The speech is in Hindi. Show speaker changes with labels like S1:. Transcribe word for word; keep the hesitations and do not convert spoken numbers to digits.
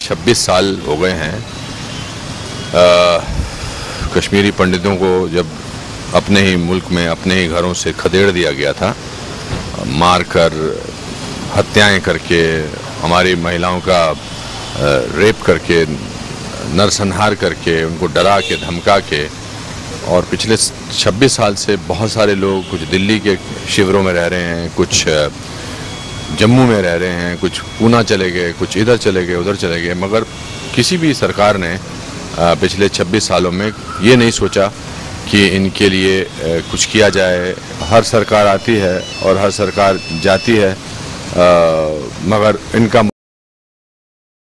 S1: छब्बीस साल हो गए हैं कश्मीरी पंडितों को जब अपने ही मुल्क में अपने ही घरों से खदेड़ दिया गया था, मार कर हत्याएं करके, हमारी महिलाओं का रेप करके, नरसंहार करके, उनको डरा के धमका के। और पिछले छब्बीस साल से बहुत सारे लोग कुछ दिल्ली के शिविरों में रह रहे हैं, कुछ जम्मू में रह रहे हैं, कुछ पूना चले गए, कुछ इधर चले गए, उधर चले गए, मगर किसी भी सरकार ने पिछले छब्बीस सालों में ये नहीं सोचा कि इनके लिए कुछ किया जाए। हर सरकार आती है और हर सरकार जाती है, मगर इनका